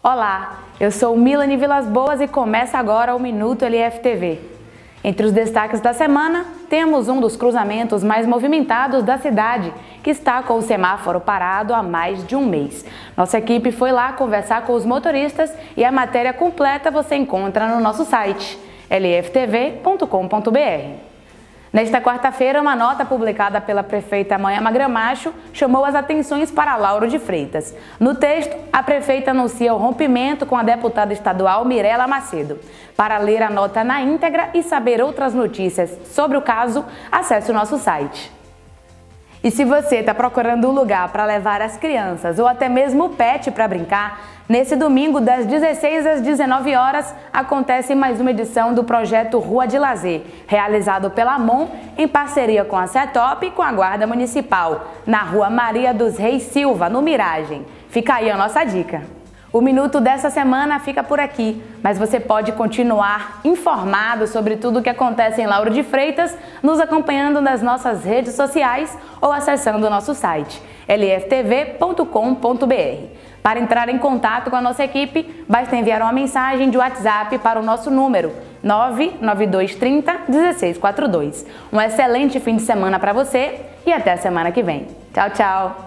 Olá, eu sou Milani Vilas Boas e começa agora o Minuto LFTV. Entre os destaques da semana, temos um dos cruzamentos mais movimentados da cidade, que está com o semáforo parado há mais de um mês. Nossa equipe foi lá conversar com os motoristas e a matéria completa você encontra no nosso site, lftv.com.br. Nesta quarta-feira, uma nota publicada pela prefeita Moema Gramacho chamou as atenções para Lauro de Freitas. No texto, a prefeita anuncia o rompimento com a deputada estadual Mirela Macedo. Para ler a nota na íntegra e saber outras notícias sobre o caso, acesse o nosso site. E se você está procurando um lugar para levar as crianças ou até mesmo o pet para brincar, nesse domingo, das 16 às 19 horas, acontece mais uma edição do projeto Rua de Lazer, realizado pela AMON em parceria com a CETOP e com a Guarda Municipal, na Rua Maria dos Reis Silva, no Miragem. Fica aí a nossa dica. O Minuto dessa semana fica por aqui, mas você pode continuar informado sobre tudo o que acontece em Lauro de Freitas, nos acompanhando nas nossas redes sociais ou acessando o nosso site, lftv.com.br. Para entrar em contato com a nossa equipe, basta enviar uma mensagem de WhatsApp para o nosso número 99230 1642. Um excelente fim de semana para você e até a semana que vem. Tchau, tchau!